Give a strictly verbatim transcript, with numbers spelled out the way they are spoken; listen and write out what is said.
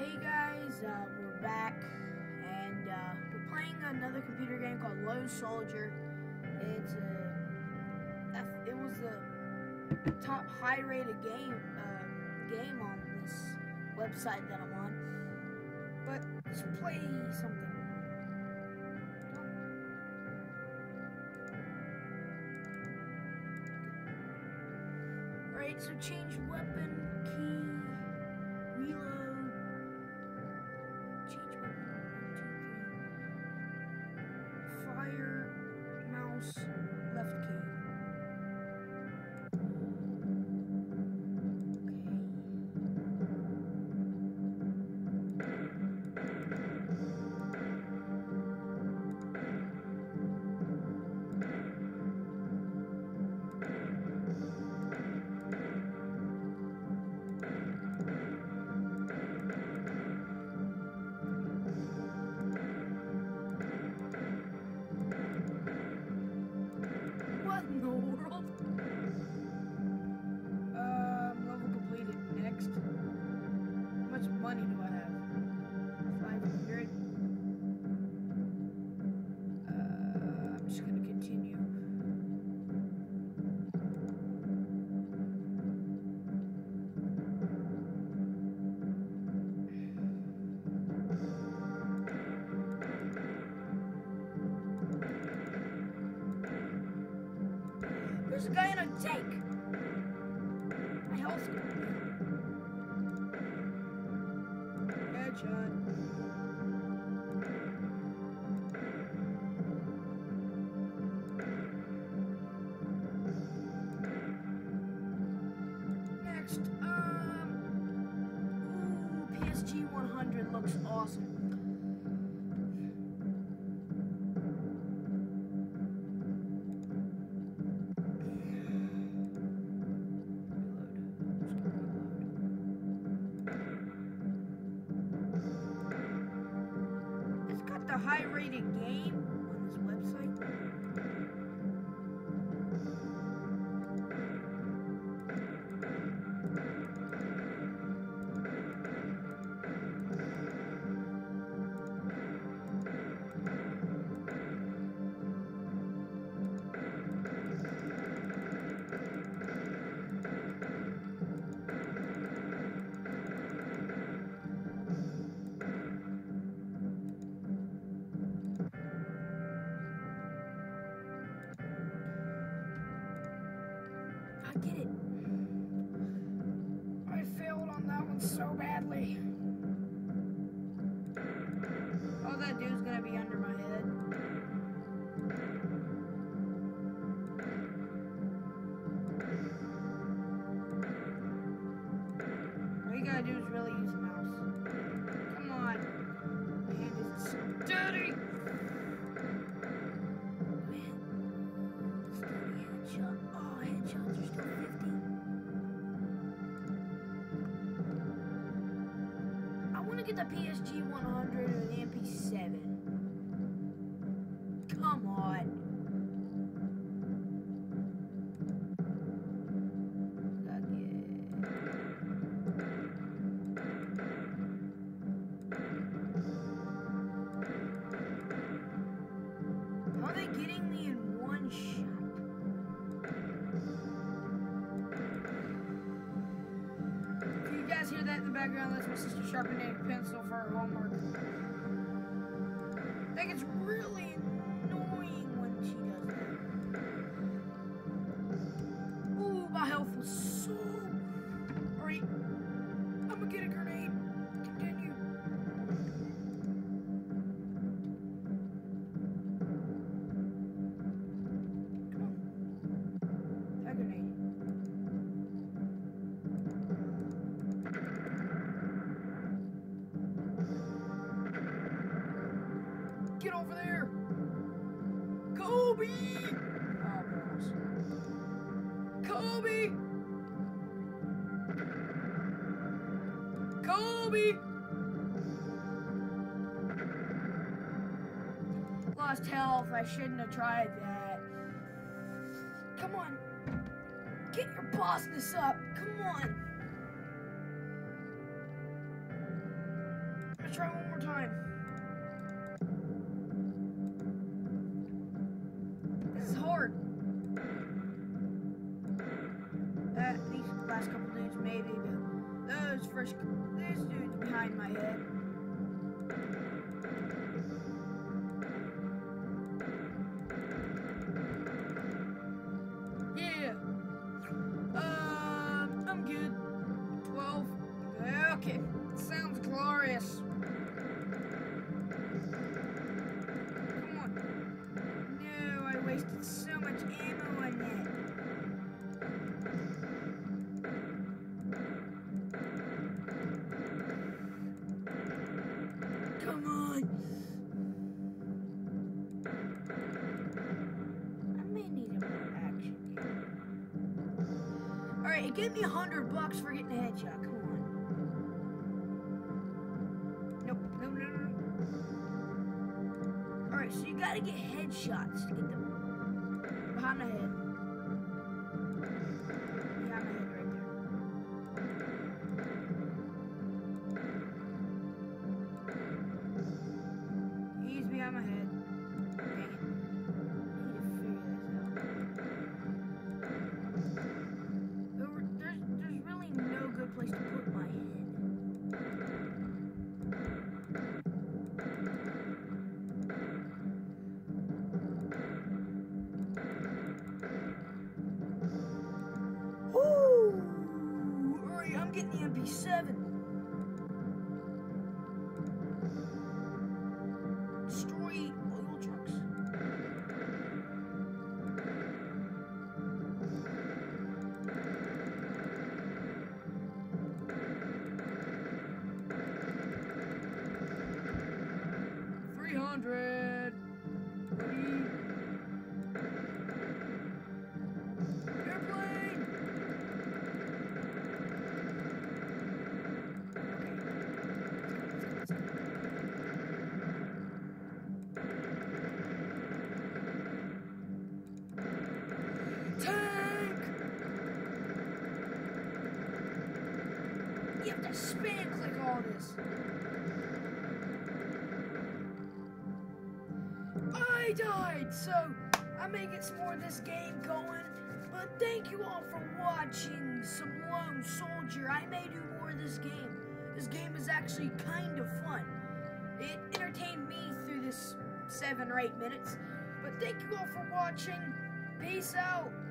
Hey guys, uh, we're back, and uh, we're playing another computer game called Lone Soldier. It's a, it was the top high-rated game uh, game on this website that I'm on. But let's play something. Alright, so change weapon key, reload. Change weapon, one, two, three. Fire, mouse, left key. What in the world? Um, level completed. Next. How much money do I have? five hundred. Uh, I'm just gonna continue. There's a guy in a tank! My health's going down. Headshot. Next, um... Ooh, P S G one hundred looks awesome. A high-rated game on this website. I get it. I failed on that one so badly. Oh, that dude's gonna be under my head. All you gotta do is really use the mouse. Come on. My hand is so dirty. Oh, headshots are still fifty. I want to get the P S G one hundred or the M P seven. Come on. How are they getting me in one shot? You guys hear that in the background? That's my sister sharpening a pencil for her homework. I think it's really annoying when she does that. Ooh, my health was so... Alright, I'm gonna get a grenade. Continue. Come on. That grenade. Get over there! Kobe! Oh, balls. Kobe! Kobe! Lost health. I shouldn't have tried that. Come on. Get your bossness up. Come on. try one more time. This is hard. Uh, these last couple dudes maybe, but those first, this dude's behind my head. Yeah. Uh, I'm good. twelve. Okay. Sounds glorious. Come on. No, I wasted so much ammo on that. Come on. I may need a more action game. Alright, it gave me a hundred bucks for getting a headshot. Come on. Nope, no, no, no. Alright, so you gotta get headshots to get them behind the head. Behind my head right there. He's behind my head. Dang it. I need to figure this out. There, there's, there's really no good place to put my head. I'm getting the M P seven. Destroy oil trucks. Three hundred. Ready. Airplane. Tank! You have to spam click all this. I died, so I may get some more of this game going. But thank you all for watching some Lone Soldier. I may do more of this game. This game is actually kind of fun. It entertained me through this seven or eight minutes. But thank you all for watching. Peace out.